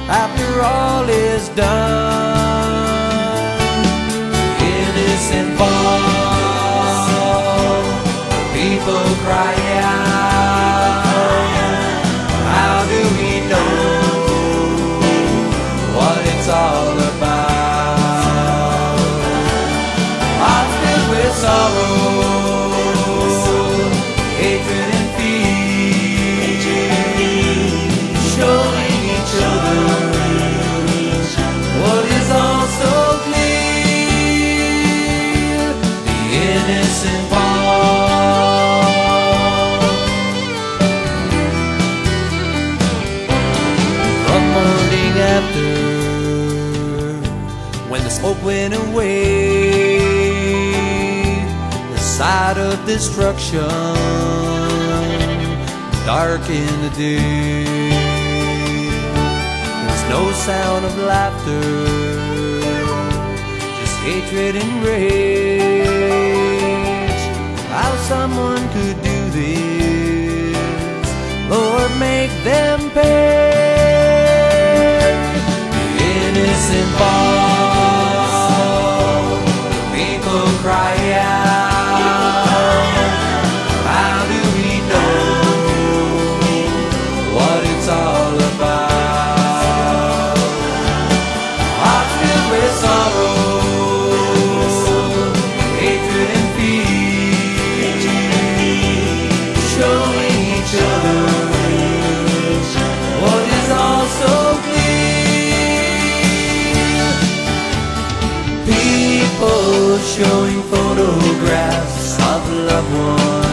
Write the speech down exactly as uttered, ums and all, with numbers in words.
after all is done. Innocent fall, people cry out. How do we know what it's all about? Hearts filled with sorrow, hatred and fear, showing each other what is also clear. The innocent fall. From morning after, when the smoke went away, the sight of destruction darkened the day. There's no sound of laughter, just hatred and rage. How someone could do this, Lord, make them pay. The innocent fall, people cry out. How do we know what it's all about? Hearts filled with sorrow, hatred and fear, showing each other what is also clear. People showing photographs of loved ones,